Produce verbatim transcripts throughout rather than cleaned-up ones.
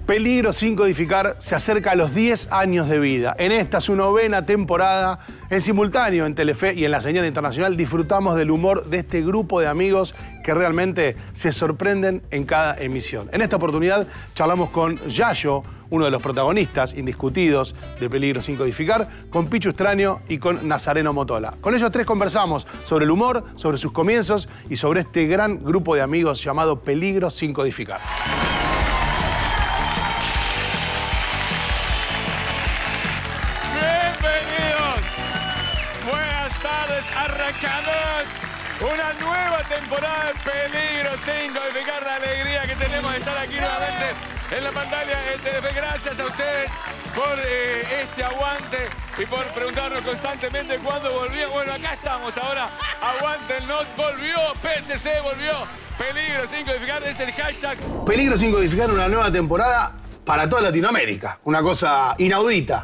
Peligro sin codificar se acerca a los diez años de vida. En esta, su novena temporada, en simultáneo en Telefe y en la señal internacional, disfrutamos del humor de este grupo de amigos que realmente se sorprenden en cada emisión. En esta oportunidad charlamos con Yayo, uno de los protagonistas indiscutidos de Peligro sin codificar, con Pichu Extraño y con Nazareno Motola. Con ellos tres conversamos sobre el humor, sobre sus comienzos y sobre este gran grupo de amigos llamado Peligro sin codificar. Arrancamos una nueva temporada de Peligro sin codificar, la alegría que tenemos de estar aquí nuevamente en la pantalla de Telefe. Gracias a ustedes por eh, este aguante y por preguntarnos constantemente cuándo volvían. Bueno, acá estamos ahora. Aguántenos, volvió, P C C volvió. Peligro sin codificar es el hashtag. Peligro sin codificar, una nueva temporada para toda Latinoamérica. Una cosa inaudita.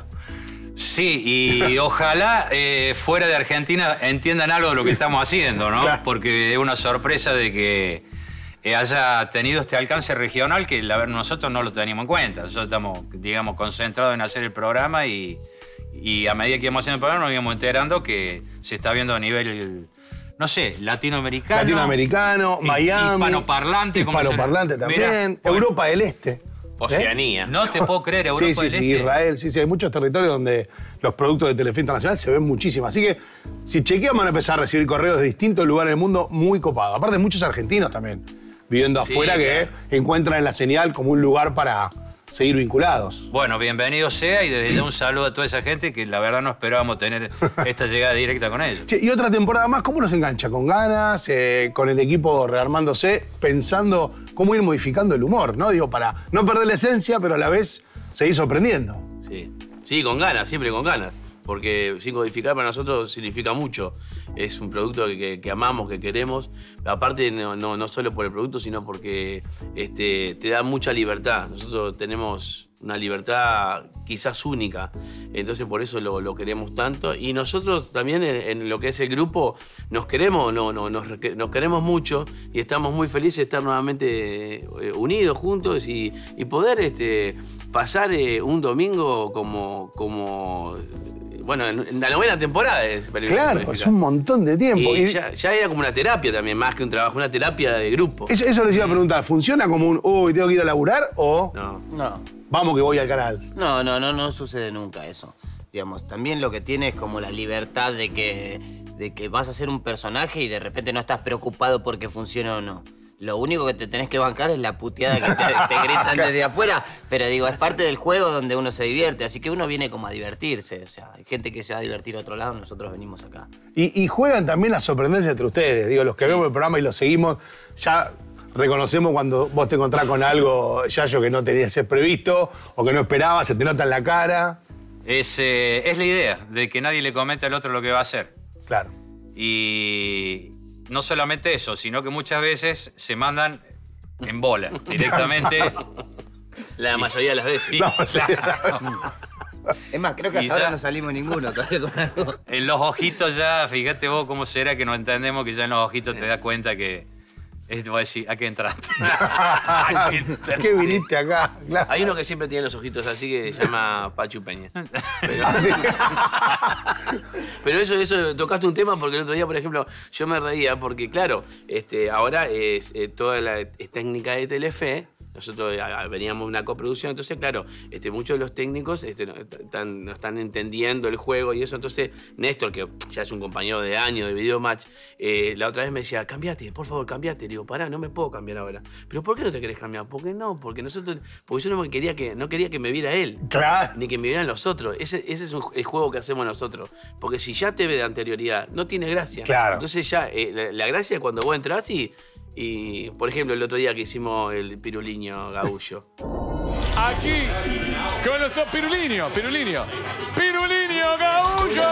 Sí, y ojalá eh, fuera de Argentina entiendan algo de lo que estamos haciendo, ¿no? Claro. Porque es una sorpresa de que eh, haya tenido este alcance regional que la, nosotros no lo teníamos en cuenta. Nosotros estamos, digamos, concentrados en hacer el programa y, y a medida que íbamos haciendo el programa nos íbamos enterando que se está viendo a nivel, no sé, latinoamericano. Latinoamericano, Miami. Hispanoparlante. Hispanoparlante también. Mirá, Europa bueno. del Este. Oceanía. ¿Eh? No te puedo creer, Europa sí, sí, del sí, Este. Israel, sí, sí, hay muchos territorios donde los productos de Telefe Internacional se ven muchísimo. Así que, si chequean, van a empezar a recibir correos de distintos lugares del mundo muy copados. Aparte, muchos argentinos también viviendo afuera sí, que claro. encuentran en la señal como un lugar para seguir vinculados. Bueno, bienvenido sea y desde ya un saludo a toda esa gente que la verdad no esperábamos tener esta llegada directa con ellos. Che, y otra temporada más, ¿cómo nos engancha? Con ganas, eh, con el equipo rearmándose, pensando cómo ir modificando el humor, ¿no? Digo, para no perder la esencia, pero a la vez seguir sorprendiendo. Sí, sí, con ganas, siempre con ganas. Porque sin codificar para nosotros significa mucho. Es un producto que, que amamos, que queremos. Aparte, no, no, no solo por el producto, sino porque este, te da mucha libertad. Nosotros tenemos una libertad quizás única. Entonces, por eso lo, lo queremos tanto. Y nosotros también, en, en lo que es el grupo, nos queremos, no, no, nos, nos queremos mucho y estamos muy felices de estar nuevamente eh, unidos, juntos y, y poder este, pasar eh, un domingo como... como bueno, en la novena temporada es Peligro. Claro, es un montón de tiempo. Y, y ya, ya era como una terapia también, más que un trabajo, una terapia de grupo. Eso, eso les iba a preguntar, ¿funciona como un, uy, tengo que ir a laburar o...? No. No. Vamos que voy al canal. No, no, no, no sucede nunca eso. Digamos, también lo que tiene es como la libertad de que, de que vas a ser un personaje y de repente no estás preocupado porque funcione o no. Lo único que te tenés que bancar es la puteada que te, te gritan desde afuera. Pero digo, es parte del juego donde uno se divierte. Así que uno viene como a divertirse. O sea, hay gente que se va a divertir a otro lado, nosotros venimos acá. Y, y juegan también las sorprendencias entre ustedes. Digo, los que vemos el programa y lo seguimos, ya reconocemos cuando vos te encontrás con algo, Yayo, que no tenías previsto o que no esperabas, se te nota en la cara. Es, eh, es la idea, de que nadie le comente al otro lo que va a hacer. Claro. Y... no solamente eso, sino que muchas veces se mandan en bola directamente. La mayoría de las veces. No, claro. Es más, creo que hasta ahora no salimos ninguno todavía con algo. En los ojitos ya, fíjate vos cómo será que no entendemos que ya en los ojitos te das cuenta que... Es, te voy a decir, ¿a qué entraste? ¿A qué viniste acá? Claro. Hay uno que siempre tiene los ojitos así que se llama Pachu Peña. Pero, ¿Ah, sí? Pero eso, eso, tocaste un tema porque el otro día, por ejemplo, yo me reía porque, claro, este, ahora es, eh, toda la es técnica de Telefe. Nosotros veníamos de una coproducción, entonces, claro, este, muchos de los técnicos este, no, están, no están entendiendo el juego y eso. Entonces, Néstor, que ya es un compañero de años de Videomatch, eh, la otra vez me decía, cambiate, por favor, cambiate. Le digo, pará, no me puedo cambiar ahora. ¿Pero por qué no te querés cambiar? ¿Por qué no? Porque nosotros, porque yo no me quería que, no quería que me viera él. Claro. Ni que me vieran los otros. Ese, ese es un, el juego que hacemos nosotros. Porque si ya te ve de anterioridad, no tiene gracia. Claro. Entonces ya, eh, la, la gracia es cuando vos entras y... Y, por ejemplo, el otro día que hicimos el Piruliño Gaullo. Aquí, con los Piruliño, Piruliño, Piruliño Gaullo.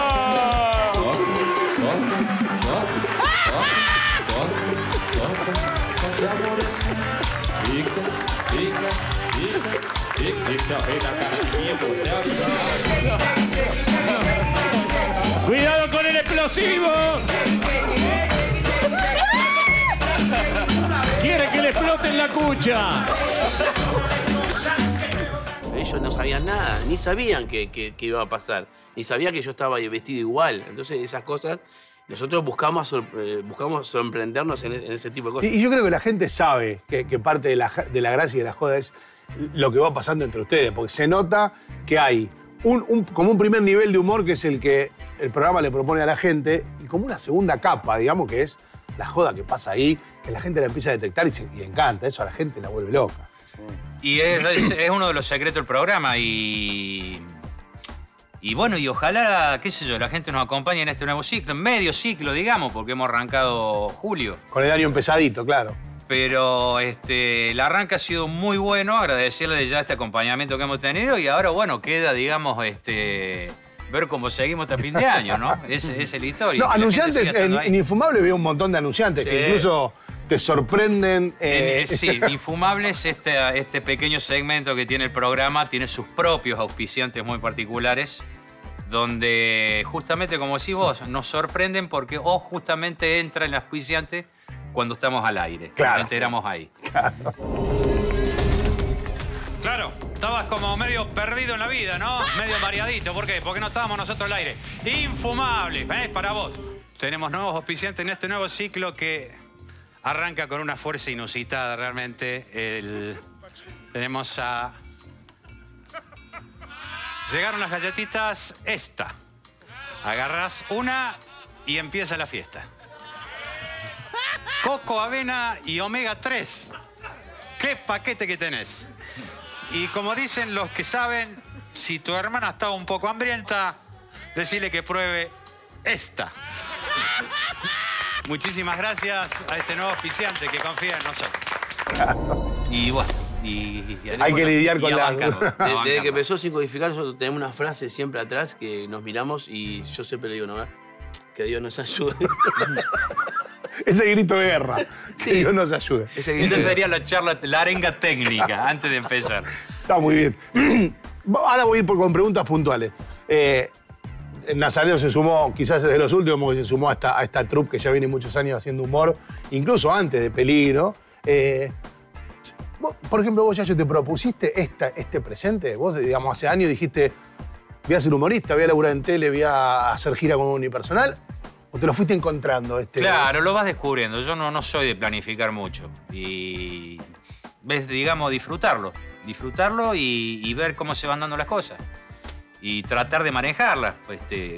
¡Cuidado con el explosivo! ¡Quiere que le explote en la cucha! ellos no sabían nada, ni sabían que, que, que iba a pasar, ni sabían que yo estaba vestido igual. Entonces esas cosas, nosotros buscamos, eh, buscamos sorprendernos en, en ese tipo de cosas. Y, y yo creo que la gente sabe que, que parte de la, de la gracia y de la joda es lo que va pasando entre ustedes, porque se nota que hay un, un, como un primer nivel de humor que es el que el programa le propone a la gente, y como una segunda capa, digamos, que es la joda que pasa ahí, que la gente la empieza a detectar y, se, y encanta. Eso a la gente la vuelve loca. Y es, es, es uno de los secretos del programa y... Y bueno, y ojalá, qué sé yo, la gente nos acompañe en este nuevo ciclo, medio ciclo, digamos, porque hemos arrancado julio. Con el año empezadito, claro. Pero este, el arranque ha sido muy bueno, agradecerle de ya este acompañamiento que hemos tenido y ahora, bueno, queda, digamos, este, ver cómo seguimos hasta fin de año, ¿no? Esa es la historia. No, anunciantes, en, en Infumable veo un montón de anunciantes sí. que incluso te sorprenden. Eh... En, sí, Infumables, este, este pequeño segmento que tiene el programa, tiene sus propios auspiciantes muy particulares, donde justamente, como decís vos, nos sorprenden porque o justamente entra el auspiciante cuando estamos al aire. Claro. Nos enteramos ahí. Claro. Claro, estabas como medio perdido en la vida, ¿no? Medio mareadito. ¿Por qué? Porque no estábamos nosotros al aire. Infumable, ¿eh? Para vos. Tenemos nuevos auspiciantes en este nuevo ciclo que arranca con una fuerza inusitada realmente. El... Tenemos a... Llegaron las galletitas esta. Agarrás una y empieza la fiesta. Coco, avena y omega tres. ¿Qué paquete que tenés? Y como dicen los que saben, si tu hermana está un poco hambrienta, decile que pruebe esta. Muchísimas gracias a este nuevo auspiciante que confía en nosotros. Y bueno, y, y hay que lidiar con la... Desde, desde que empezó Sin Codificar, nosotros tenemos una frase siempre atrás que nos miramos y yo siempre le digo, no, que Dios nos ayude. Ese grito de guerra. Sí. Que Dios nos ayude. Ese Esa sería la charla, la arenga técnica, antes de empezar. Está muy bien. Ahora voy a ir por, con preguntas puntuales. Eh, Nazareno se sumó, quizás es de los últimos, que se sumó a esta, a esta troupe que ya viene muchos años haciendo humor, incluso antes de Peligro. Eh, vos, por ejemplo, vos, Yayo, te propusiste esta, este presente. Vos, digamos, hace años dijiste, voy a ser humorista, voy a laburar en tele, voy a hacer gira como unipersonal. ¿O te lo fuiste encontrando? Este... Claro, lo vas descubriendo. Yo no, no soy de planificar mucho. Y ves, digamos, disfrutarlo. Disfrutarlo y, y ver cómo se van dando las cosas. Y tratar de manejarlas. Este,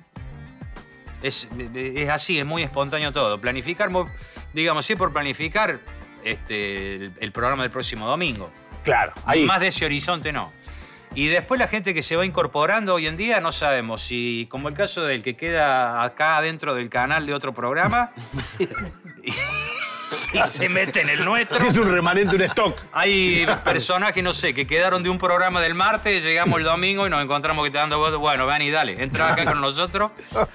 es, es así, es muy espontáneo todo. Planificar, digamos, sí por planificar este, el, el programa del próximo domingo. Claro, ahí. Más de ese horizonte no. Y después la gente que se va incorporando hoy en día no sabemos si, como el caso del que queda acá dentro del canal de otro programa y, y se mete en el nuestro. Es un remanente, un stock. Hay personajes, no sé, que quedaron de un programa del martes, llegamos el domingo y nos encontramos que te dando votos. Bueno, ven y dale, entra acá con nosotros.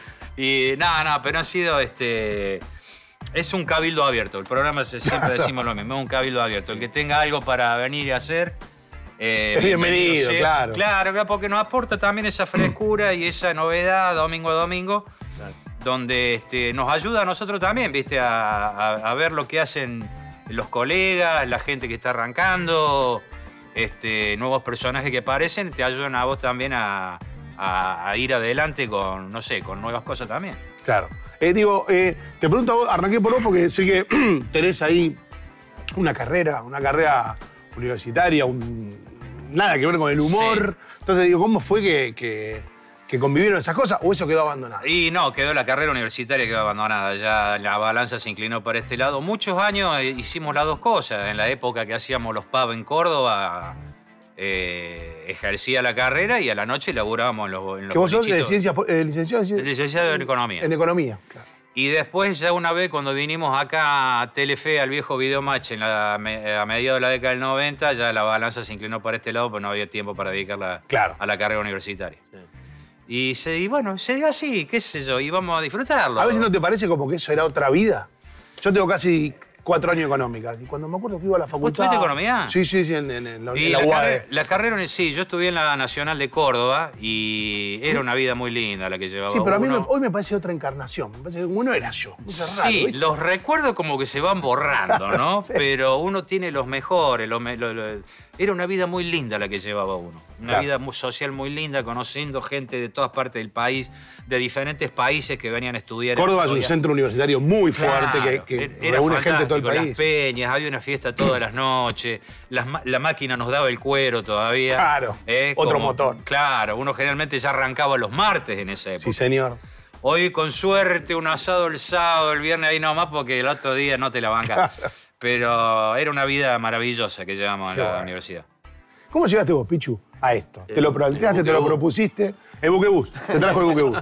Y nada, nada, pero ha sido este... Es un cabildo abierto. El programa siempre decimos lo mismo, es un cabildo abierto. El que tenga algo para venir y hacer... Eh, es bienvenido, bienvenido sea, claro. Claro, porque nos aporta también esa frescura y esa novedad domingo a domingo, claro. donde este, nos ayuda a nosotros también, ¿viste? A, a, a ver lo que hacen los colegas, la gente que está arrancando, este, nuevos personajes que aparecen, te ayudan a vos también a, a, a ir adelante con, no sé, con nuevas cosas también. Claro. Eh, digo, eh, te pregunto a vos, arranqué por vos porque sé que tenés ahí una carrera, una carrera universitaria, un... nada que ver con el humor. Sí. Entonces digo, ¿cómo fue que, que, que convivieron esas cosas o eso quedó abandonado? Y no, quedó la carrera universitaria, quedó abandonada. Ya la balanza se inclinó para este lado. Muchos años hicimos las dos cosas. En la época que hacíamos los pubs en Córdoba, eh, ejercía la carrera y a la noche laburábamos en los, en los ¿Que vos sos bolichitos. de ciencias, eh, licenciado, El licenciado en Economía. En Economía, claro. Y después, ya una vez, cuando vinimos acá a Telefe, al viejo Videomatch, en la, a mediados de la década del noventa, ya la balanza se inclinó para este lado, pues no había tiempo para dedicarla claro. a la carrera universitaria. Sí. Y, se, y bueno, se dio así, qué sé yo, y vamos a disfrutarlo. A veces no te parece como que eso era otra vida. Yo tengo casi cuatro años económicas. Y cuando me acuerdo que iba a la facultad... ¿Vos tuviste economía? Sí, sí, sí, en, en, en la, y en la, la U A D. Carrera, la carrera, sí, yo estudié en la Nacional de Córdoba y era una vida muy linda la que llevaba Sí, pero uno. a mí me, hoy me parece otra encarnación. Me parece que uno era yo. Sí, raro, ¿viste? los recuerdos como que se van borrando, ¿no? Sí. Pero uno tiene los mejores, los, lo, lo, era una vida muy linda la que llevaba uno. Una Claro. vida muy social muy linda, conociendo gente de todas partes del país, de diferentes países que venían a estudiar. Córdoba es un historia. centro universitario muy Claro, fuerte que, que era reúne gente de todo el fantástico, país. Las peñas, había una fiesta todas las noches, las ma- la máquina nos daba el cuero todavía. Claro, Eh, otro como- motor. Claro, uno generalmente ya arrancaba los martes en esa época. Sí, señor. Hoy, con suerte, un asado el sábado, el viernes ahí nomás, porque el otro día no te la bancas. Pero era una vida maravillosa que llevamos a Qué la bueno. universidad. ¿Cómo llegaste vos, Pichu, a esto? ¿Te lo planteaste, el te lo buquebús. propusiste? El buquebús, te trajo el buquebús.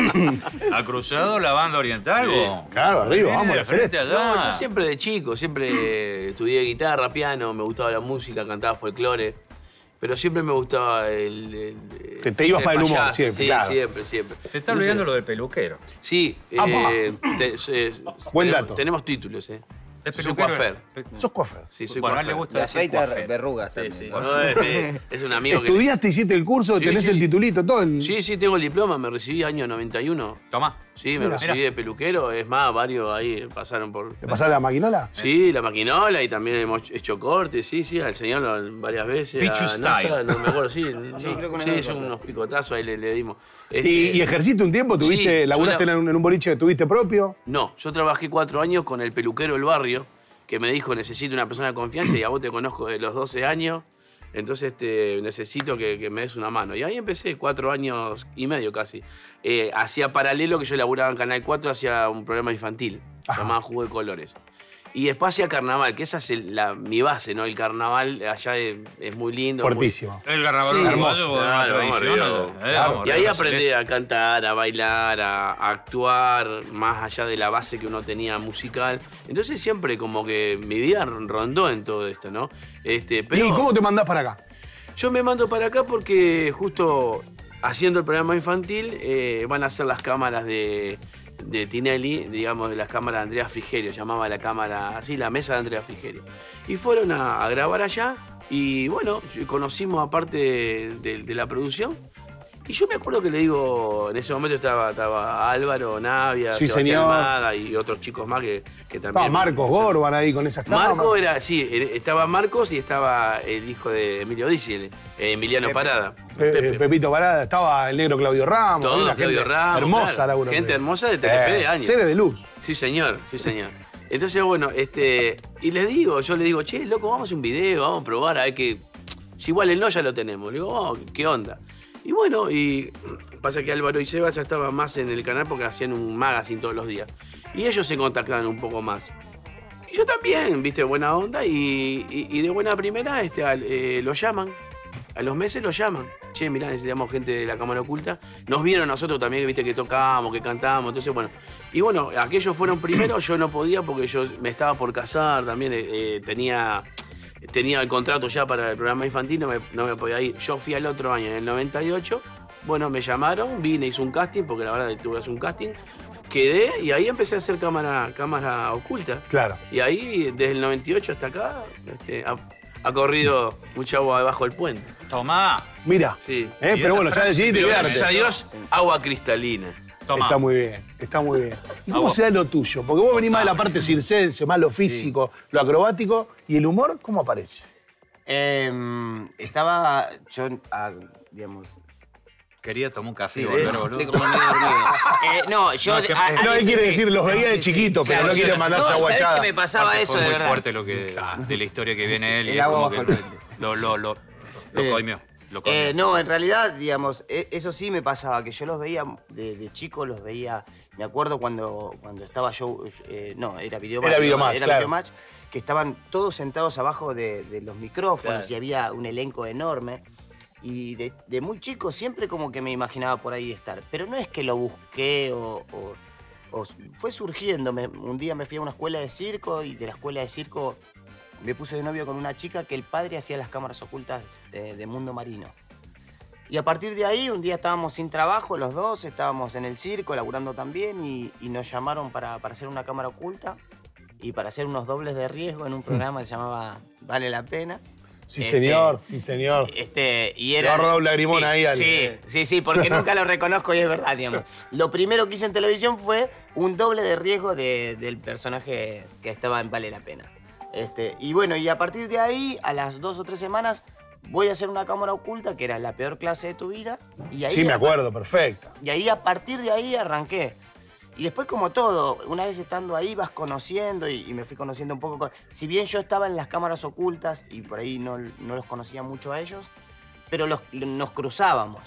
¿Ha cruzado la banda oriental, vos? Claro, arriba, Viene vamos de a hacer frente esto. allá. No, yo siempre de chico, siempre estudié guitarra, piano, me gustaba la música, cantaba folclore. Pero siempre me gustaba el... el- Te- te ibas ser para el humor, payaso, siempre, Sí, claro. siempre, siempre. Te está No sé. olvidando lo del peluquero. Sí, Apa. eh, te- se- Buen tenemos- dato. Tenemos títulos, ¿eh? Es Soy peluquero. coafer. Sos coafer. Sí, soy Bueno, a él coafer. le gusta De decir afeita coafer. verrugas Sí, también. sí. ¿no? No, es, es- es un amigo que... ¿Estudiaste, hiciste el curso, Sí, tenés sí. el titulito, todo? El... Sí, sí, tengo el diploma, me recibí año noventa y uno. Tomá. Sí, me Mira. recibí de peluquero, es más, varios ahí pasaron por... ¿Te pasaste la maquinola? Sí, la maquinola y también hemos hecho cortes, sí, sí, al señor lo- varias veces. Pichu a style. NASA, no me acuerdo, sí. Sí, creo que una sí, vez son corté. unos picotazos ahí le, le dimos. ¿Y, Este, y ejerciste un tiempo? ¿Tuviste, sí, laburaste yo la- en, un, en un boliche que tuviste propio? No, yo trabajé cuatro años con el peluquero del barrio, que me dijo, necesito una persona de confianza y a vos te conozco de los doce años, entonces este, necesito que, que me des una mano. Y ahí empecé, cuatro años y medio casi. Eh, hacía paralelo que yo laburaba en Canal cuatro, hacía un programa infantil, Ajá. llamado Jugo de Colores. Y después hacía carnaval, que esa es el- la, mi base, ¿no? El carnaval allá es, es muy lindo. muy- Fuertísimo. El carnaval Sí, uruguayo, hermoso. una Claro, tradición. vamos eh, arriba. vamos Y ahí arriba, aprendí celeste. a cantar, a bailar, a, a actuar, más allá de la base que uno tenía musical. Entonces siempre como que mi vida rondó en todo esto, ¿no? Este, pero ¿Y cómo te mandás para acá? yo me mando para acá porque justo haciendo el programa infantil eh, van a hacer las cámaras de, de Tinelli, digamos, de las cámaras de Andrea Frigerio, llamaba la cámara, sí, la mesa de Andrea Frigerio. Y fueron a, a grabar allá y bueno, conocimos aparte de, de- de la producción. Y yo me acuerdo que le digo, en ese momento estaba, estaba Álvaro, Navia, Sí, Sebastián señor. Almada y otros chicos más que, que también... Estaba Marcos Gorban ahí con esas cámaras. Marco era, sí, eh, estaba Marcos y estaba el hijo de Emilio Dizzi, el- eh, Emiliano Parada. Pe- Pepe. Pepito Parada, estaba el negro Claudio Ramos. Todo, una Claudio gente Ramos, hermosa claro. laburo. Gente hermosa de Telefe de años. Seres de luz. Sí, señor, sí, señor. Entonces, bueno, este. Y les digo, yo le digo, che, loco, vamos a hacer un video, vamos a probar, a ver que. Si igual el no ya lo tenemos. Le digo, oh, ¿qué onda? Y bueno, y pasa que Álvaro y Seba ya estaban más en el canal porque hacían un magazine todos los días. Y ellos se contactaban un poco más. Y yo también, viste, buena onda. Y, y- y de buena primera este, al- eh, lo llaman. A los meses lo llaman. Che, mirá, necesitamos gente de la cámara oculta. Nos vieron nosotros también, viste, que tocábamos, que cantábamos. Entonces, bueno. Y bueno, aquellos fueron primero. Yo no podía porque yo me estaba por casar. También eh, eh, tenía, tenía el contrato ya para el programa infantil. No me, no me podía ir. Yo fui al otro año, en el noventa y ocho. Bueno, me llamaron, vine, hice un casting, porque la verdad tuve que hacer un casting. Quedé y ahí empecé a hacer cámara, cámara oculta. Claro. Y ahí, desde el noventa y ocho hasta acá, este, ha, ha corrido mucha agua debajo del puente. Tomá. Mira. Sí. Eh, Y pero esta bueno, ya frase, decidiste pero quedarte. Gracias a Dios, agua cristalina. Tomá. Está muy bien, está muy bien. ¿Y cómo vos. se da lo tuyo? Porque vos venís más de la parte circense, más lo físico, lo acrobático, y el humor, ¿cómo aparece? Em, estaba yo, ah, digamos... Quería tomar un café, Sí, volver, estoy boludo. como medio dormido. Eh, no, yo... No, que- a- a- No, él quiere sí. decir, los veía de chiquito, pero Claro, no quiere sí. mandarse No, a ¿sabés guachada. qué me pasaba Aparte, eso, fue de muy verdad? fuerte lo que, de la historia que viene él y El es agua como bajo que el puente. lo, lo, lo, lo Eh, coimió. Lo coimió. Eh, no, en realidad, digamos, e- eso sí me pasaba, que yo los veía de, de chico, los veía, me acuerdo cuando, cuando estaba yo, eh, no, era Videomatch. Era Videomatch, Era claro. Videomatch, que estaban todos sentados abajo de, de los micrófonos Claro. y había un elenco enorme. Y de, de muy chico siempre como que me imaginaba por ahí estar. Pero no es que lo busqué o... o- o fue surgiendo. Me- un día me fui a una escuela de circo y de la escuela de circo me puse de novio con una chica que el padre hacía las cámaras ocultas de, de Mundo Marino. Y a partir de ahí, un día estábamos sin trabajo, los dos, estábamos en el circo, laburando también, y, y nos llamaron para, para hacer una cámara oculta y para hacer unos dobles de riesgo en un programa que se llamaba Vale la Pena. Sí, Este, señor, sí, señor. Este, y Le era... va a rodar un lagrimón sí, ahí al- Sí, sí, sí, porque nunca lo reconozco y es verdad, digamos. Lo primero que hice en televisión fue un doble de riesgo de- del personaje que estaba en Vale la Pena. Este, y bueno, y a partir de ahí, a las dos o tres semanas, voy a hacer una cámara oculta, que era la peor clase de tu vida. Y ahí Sí, me acuerdo, perfecto. Y ahí, a partir de ahí, arranqué. Y después, como todo, una vez estando ahí, vas conociendo y, y me fui conociendo un poco. Con... Si bien yo estaba en las cámaras ocultas y por ahí no, no los conocía mucho a ellos, pero los, nos cruzábamos.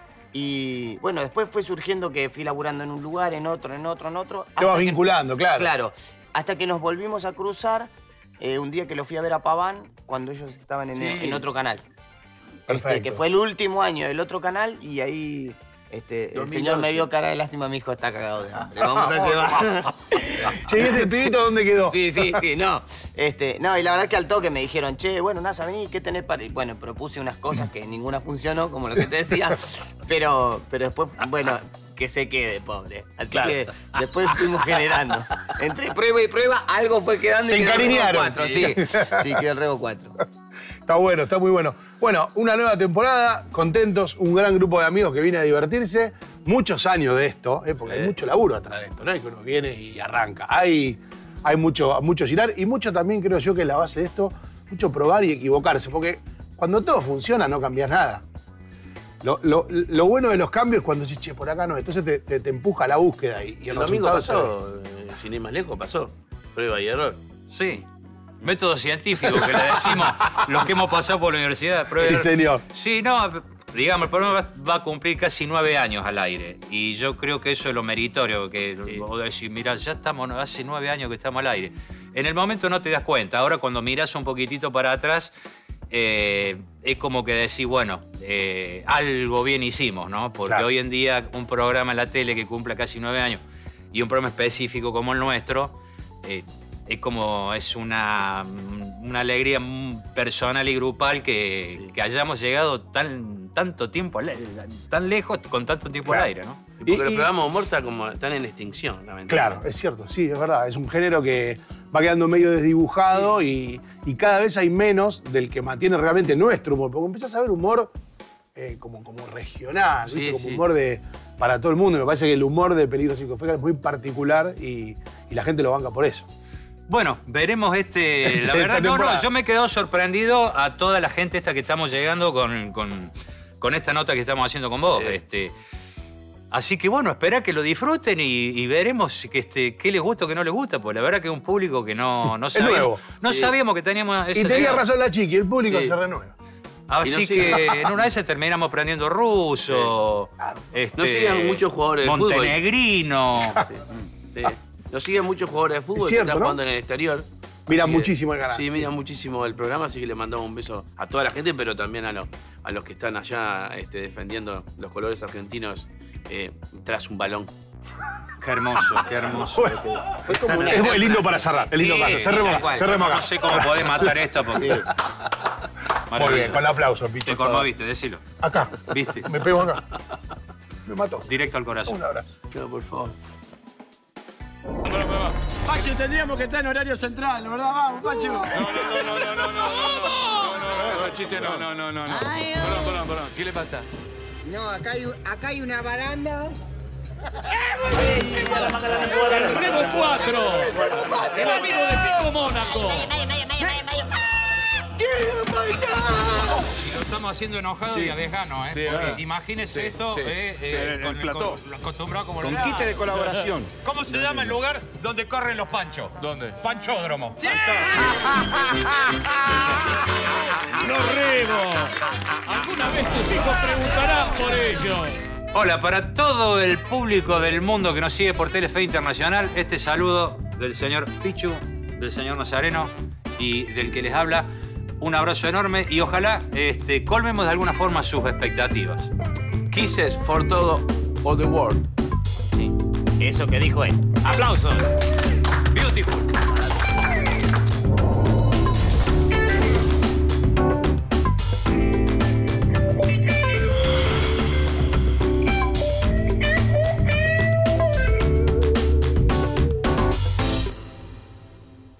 Y bueno, después fue surgiendo que fui laburando en un lugar, en otro, en otro, en otro. Te vas que- vinculando, claro. Claro. Hasta que nos volvimos a cruzar eh, un día que lo fui a ver a Paván, cuando ellos estaban en, Sí. en otro canal. Perfecto. Este, que fue el último año del otro canal y ahí este, el dos mil señor me once. vio cara de lástima, me dijo, está cagado de hambre, vamos a llevar. Che, ¿y ese pibito dónde quedó? Sí, sí, sí, no. Este, no, y la verdad que al toque me dijeron, che, bueno, Nasa, vení, ¿qué tenés para...? Y bueno, propuse unas cosas que ninguna funcionó, como lo que te decía, pero, pero después, bueno, que se quede, pobre. Así Claro. que después fuimos generando. Entre prueba y prueba, algo fue quedando Se y quedó el Rebo encariñaron. cuatro, sí. Sí, quedó el Rebo cuatro. Está bueno, está muy bueno. Bueno, una nueva temporada, contentos, un gran grupo de amigos que viene a divertirse. Muchos años de esto, ¿eh? Porque hay Sí. mucho laburo atrás de esto, no es que uno viene y arranca. Hay, hay mucho, mucho girar y mucho también, creo yo, que es la base de esto, mucho probar y equivocarse. Porque cuando todo funciona no cambias nada. Lo, lo- lo bueno de los cambios es cuando dices, che, por acá no, entonces te, te- te empuja a la búsqueda y, y El domingo resultado se ve. pasó, eh, sin ir más lejos, pasó. Prueba y error. Sí. Método científico que le decimos los que hemos pasado por la universidad. Prueba y Sí, error. señor. Sí, no, digamos, el programa va, va a cumplir casi nueve años al aire. Y yo creo que eso es lo meritorio, que Sí. vos decís, mirá, ya estamos, hace nueve años que estamos al aire. En el momento no te das cuenta. Ahora cuando mirás un poquitito para atrás, eh, es como que decís, bueno, eh, algo bien hicimos, ¿no? Porque Claro. hoy en día un programa en la tele que cumpla casi nueve años y un programa específico como el nuestro, eh, es como, es una, una alegría personal y grupal que, que hayamos llegado tan, tanto tiempo, al- tan lejos con tanto tiempo Claro. al aire, ¿no? Y porque Y- los y- programas de humor están, como, están en extinción, lamentablemente. Claro, es cierto, sí, es verdad. Es un género que va quedando medio desdibujado y, y cada vez hay menos del que mantiene realmente nuestro humor. Porque empezás a ver humor eh, como, como regional, Sí, ¿viste? Como sí. humor de, para todo el mundo. Me parece que el humor de Peligro Psicofécalo es muy particular y, y la gente lo banca por eso. Bueno, veremos este. La Esta verdad, no, temporada. no, yo me he quedado sorprendido a toda la gente esta que estamos llegando con, con, con esta nota que estamos haciendo con vos. Sí. Este, así que bueno, esperá que lo disfruten y, y veremos que este, qué les gusta o qué no les gusta, porque la verdad que es un público que no, no sabíamos. nuevo. No Sí. sabíamos que teníamos esa Y tenía llegada. razón la chiqui, el público Sí. se renueva. Así Y no que sigan- en una de esas terminamos aprendiendo ruso. este, No sigan muchos jugadores de fútbol. montenegrino. Sí. Nos siguen muchos jugadores de fútbol Es cierto, que están ¿no? jugando en el exterior. Miran Así que- muchísimo el canal. Sí, miran muchísimo el programa, así que le mandamos un beso a toda la gente, pero también a, los a los que están allá este, defendiendo los colores argentinos eh, tras un balón. Qué hermoso, qué hermoso. Fue como una... Es muy lindo para cerrar. Es lindo Sí, para sí, cerrar. Cerremos tal acá, cual. cerremos No acá. sé cómo podés matar esto porque. Muy bien, Maravilloso. con el aplauso, Picho. Te conmoviste, decilo. Acá. ¿Viste? Me pego acá. Me mató. Directo al corazón. Un abrazo. No, por favor. Pacho, tendríamos que estar en horario central, ¿verdad? Vamos, Pacho. No, no, no, no, no, no, no, no, no, no, no, chiste, no, no, no, no, no. Perdón, perdón, perdón. ¿Qué le pasa? No, acá hay, acá hay una baranda. El Rebo cuatro. El amigo de Pico Mónaco. Lo estamos haciendo enojado y a desgano, ¿eh? Sí, Porque verdad. imagínese Sí, esto, sí, eh, sí, eh, en con, el plató. con- acostumbrado como Con lo- kit de colaboración. ¿Cómo se llama el lugar donde corren los panchos? ¿Dónde? Panchódromo. Los Rebo. ¿Alguna vez tus hijos preguntarán por ellos? Hola, para todo el público del mundo que nos sigue por Telefe Internacional, este saludo del señor Pichu, del señor Nazareno y del que les habla. Un abrazo enorme y ojalá este, colmemos de alguna forma sus expectativas. Kisses for todo, for the world. Eso que dijo él. ¡Aplausos! Beautiful.